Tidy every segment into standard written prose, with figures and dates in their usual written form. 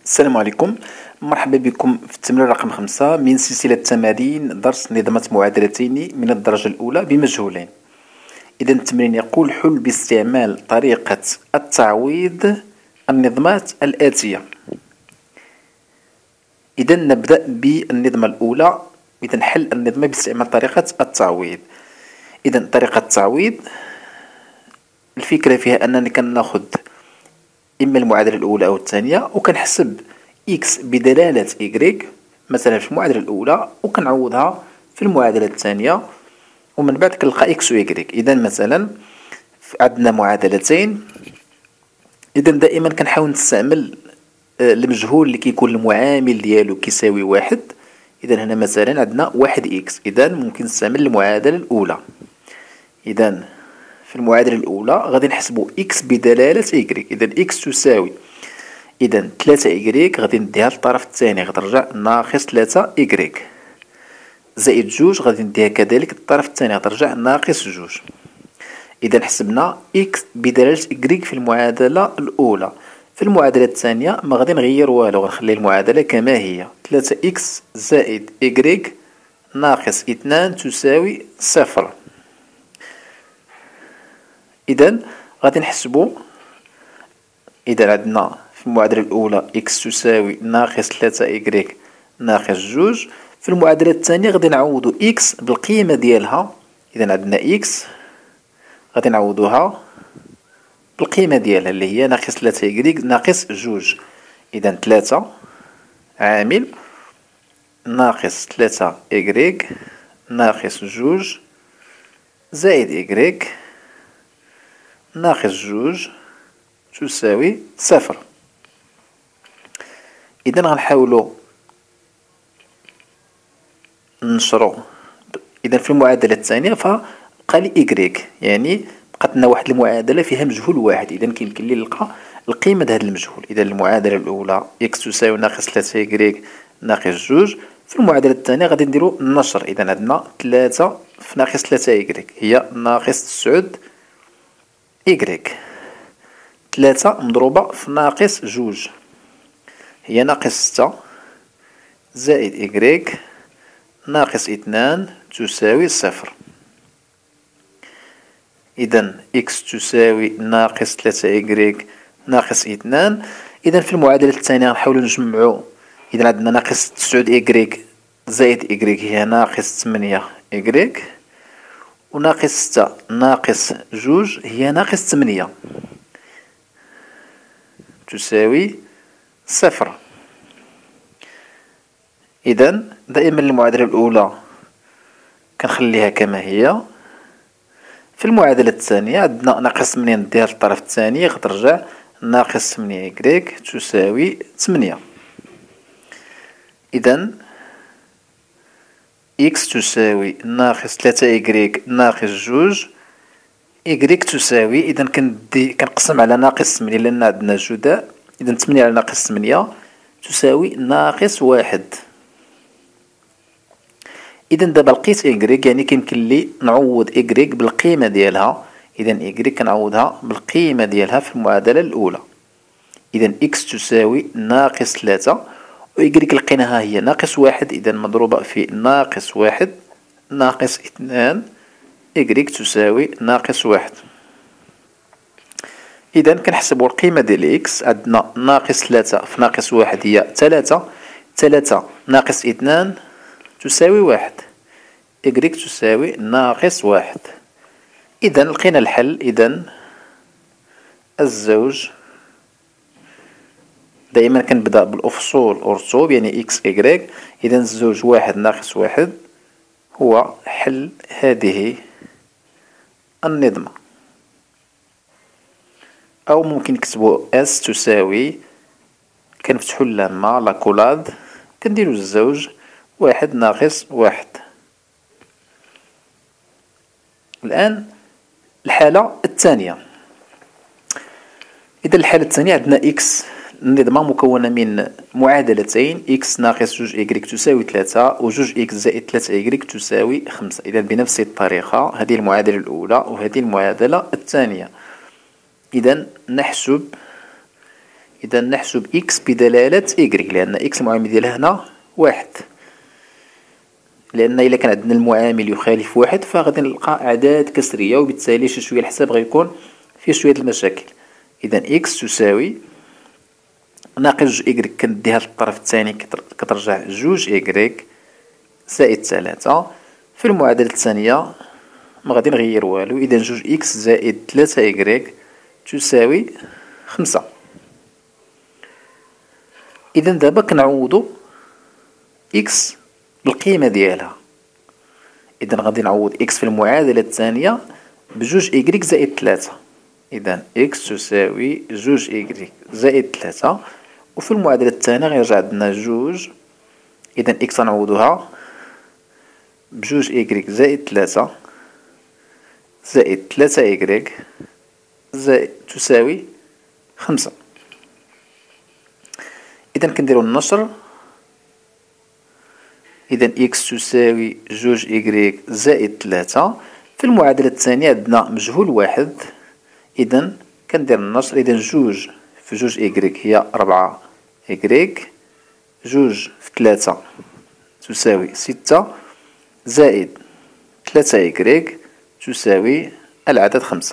السلام عليكم. مرحبا بكم في التمرين رقم 5 من سلسلة تمارين درس نظمة معادلتين من الدرجة الأولى بمجهولين. إذا التمرين يقول: حل باستعمال طريقة التعويض النظمات الآتية. إذا نبدأ بالنظمة الأولى. إذا نحل النظمة باستعمال طريقة التعويض. إذا طريقة التعويض الفكرة فيها أننا كناخد إما المعادلة الأولى أو الثانية وكنحسب إكس بدلالة إكغيك مثلا في المعادلة الأولى وكنعوضها في المعادلة الثانية، ومن بعد كنلقى إكس و إكغيك. إذا مثلا عندنا معادلتين، إذا دائما كنحاول نستعمل المجهول اللي كيكون المعامل ديالو كيساوي واحد. إذا هنا مثلا عندنا واحد إكس، إذا ممكن نستعمل المعادلة الأولى. إذا في المعادلة الأولى غادي نحسبو إكس بدلالة إكغيك. إذا إكس تساوي إذا 3 إكغيك غادي نديها للطرف الثاني غترجع ناقص 3 إكغيك، زائد جوج غادي نديها كذلك للطرف الثاني غترجع ناقص جوج. إذا حسبنا إكس بدلالة إكغيك في المعادلة الأولى. في المعادلة الثانية ما غادي نغير والو، غنخلي المعادلة كما هي: 3 إكس زائد إكغيك ناقص 2 تساوي صفر. إذا غادي نحسبو، إذا عندنا في المعادلة الأولى إكس تساوي ناقص 3 إكغيك ناقص جوج. في المعادلة الثانية غادي نعوضو إكس بالقيمة ديالها. إذا عندنا إكس غادي نعوضوها بالقيمة ديالها اللي هي ناقص 3 إكغيك ناقص جوج. إذا 3 عامل ناقص 3 إكغيك ناقص جوج زائد إكغيك ناقص جوج تساوي صفر. إذا غنحاولو ننشرو. إذا في المعادلة الثانية فبقى لي إكغيك، يعني بقات لنا واحد المعادلة فيها مجهول واحد. إذا كيمكن لي نلقى القيمة د هذا المجهول. إذا المعادلة الأولى إكس تساوي ناقص 3 إكغيك ناقص جوج. في المعادلة الثانية غادي نديرو النشر. إذا عندنا 3 في ناقص 3 إكغيك هي ناقص 9 إكغيك، 3 مضروبة في ناقص جوج هي ناقص 6 زائد إكغيك ناقص 2 تساوي صفر. إذا إكس تساوي ناقص 3 إكغيك ناقص 2. إذا في المعادلة الثانية غنحاولو نجمعو. إذا عندنا ناقص 9 إكغيك زائد إكغيك هي ناقص 8 إكغيك، وناقص 6 ناقص جوج هي ناقص 8 تساوي صفر. إذا دائما المعادلة الأولى كنخليها كما هي. في المعادلة الثانية عندنا ناقص 8 نديها للطرف الثاني غترجع ناقص 8 إكغيك تساوي 8. إذا إكس تساوي ناقص 3 إكغيك ناقص جوج. إكغيك تساوي إذا كنقسم على ناقص 8 لأن عندنا جداء. إذا 8 على ناقص 8 تساوي ناقص واحد. إذا دابا لقيت إكغيك، يعني كيمكن لي نعوض إكغيك بالقيمة ديالها. إذا إكغيك كنعوضها بالقيمة ديالها في المعادلة الأولى. إذا إكس تساوي ناقص 3 وإكغيك لقيناها هي ناقص واحد، إذا مضروبة في ناقص واحد ناقص 2 إكغيك تساوي ناقص واحد. إذا كنحسبو القيمة ديال إكس. عندنا ناقص 3 في ناقص واحد هي 3، 3 ناقص 2 تساوي واحد، إكغيك تساوي ناقص واحد. إذا لقينا الحل. إذا الزوج دائما كنبدا بالأفصول أرتوب يعني إكس إكغيك. إذا الزوج واحد ناقص واحد هو حل هذه النظمة. أو ممكن نكتبو اس تساوي، كنفتحو اللامة لاكولاد كنديرو الزوج واحد ناقص واحد. الآن الحالة الثانية. إذا الحالة الثانية عندنا إكس، النظمة مكونة من معادلتين: إكس ناقص جوج إكغيك تساوي 3 وجوج إكس زائد 3 إكغيك تساوي 5. إذا بنفس الطريقة هذه المعادلة الأولى وهذه المعادلة الثانية. إذا نحسب إذا نحسب إكس بدلالة إيكغيك، لأن إكس المعامل ديالها هنا واحد، لأن إلا كان عندنا المعامل يخالف واحد فغادي نلقى أعداد كسرية، وبالتالي شي شوية الحساب غيكون فيه شوية المشاكل. إذا إكس تساوي ناقص جوج إيكغيك كنديها للطرف الثاني كترجع جوج إيكغيك زائد ثلاثة. في المعادلة الثانية مغادي نغير والو، إذا جوج إكس زائد ثلاثة إيكغيك تساوي خمسة. إذا دابا كنعوضو إكس بالقيمة ديالها، إذا غادي نعوض إكس في المعادلة الثانية بجوج إيكغيك زائد ثلاثة. إذا إكس تساوي جوج إيكغيك زائد ثلاثة، وفي المعادلة الثانية غيرجع عندنا جوج. إذا إكس غنعوضوها بجوج إيكغيك زائد ثلاثة زائد ثلاثة إيكغيك زائد تساوي خمسة. إذا كنديرو النشر. إذا إكس تساوي جوج إيكغيك زائد ثلاثة. في المعادلة الثانية عندنا مجهول واحد، إذا كندير النشر. إذا جوج في جوج إيكغيك هي ربعة إيكغيك، جوج في ثلاثة تساوي ستة، زائد ثلاثة إيكغيك تساوي العدد خمسة.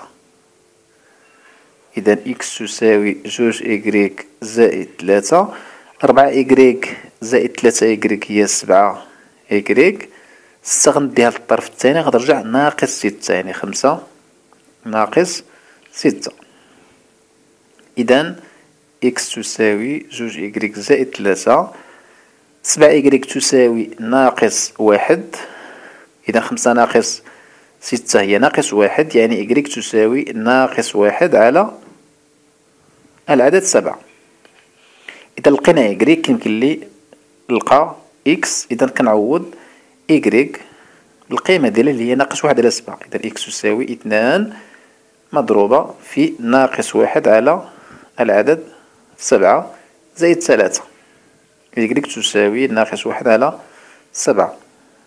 إذا إكس تساوي جوج إيكغيك زائد ثلاثة، ربعة إيكغيك زائد ثلاثة إيكغيك هي سبعة إيكغيك، ستة غنديها للطرف الثاني غترجع ناقص ستة، يعني خمسة ناقص ستة. إذا إكس تساوي جوج إيكغيك زائد ثلاثة، سبعة إيكغيك تساوي ناقص واحد. إذا خمسة ناقص ستة هي ناقص واحد، يعني إيكغيك تساوي ناقص واحد على العدد سبعة. إذا لقينا إيكغيك يمكن لي نلقى إكس. إذا كنعوض إيكغيك بالقيمة ديالها اللي هي ناقص واحد على سبعة. إذا إكس تساوي اثنان مضروبة في ناقص واحد على العدد سبعة زائد ثلاثة. إيكغيك تساوي ناقص واحد على سبعة.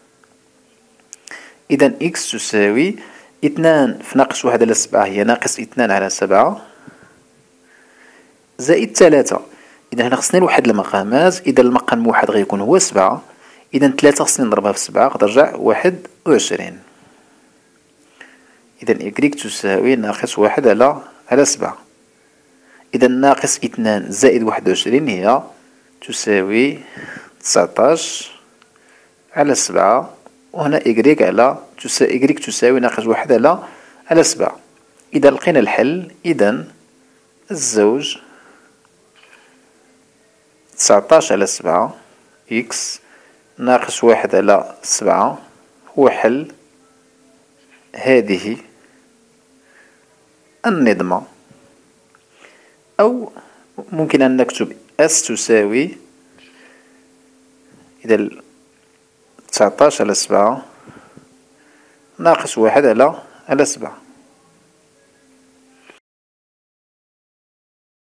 إذا إكس تساوي اثنان في ناقص واحد على سبعة هي ناقص اثنان على سبعة زائد ثلاثة. إذا هنا خصني نوحد المقامات. إذا المقام واحد غيكون هو سبعة، إذا ثلاثة خصني نضربها في سبعة غترجع واحد وعشرين. إذا إيكغيك تساوي ناقص واحد على سبعة. إذا ناقص اثنان زائد واحد وعشرين هي تساوي تسعطاش على سبعة، وهنا إيكغيك إيكغيك تساوي ناقص واحد على سبعة. إذا لقينا الحل، إذا الزوج تسعطاش على سبعة إكس ناقص واحد على سبعة هو حل هذه النظمة. أو ممكن أن نكتب اس تساوي إذا تسعطاش على سبعة ناقص واحد على سبعة.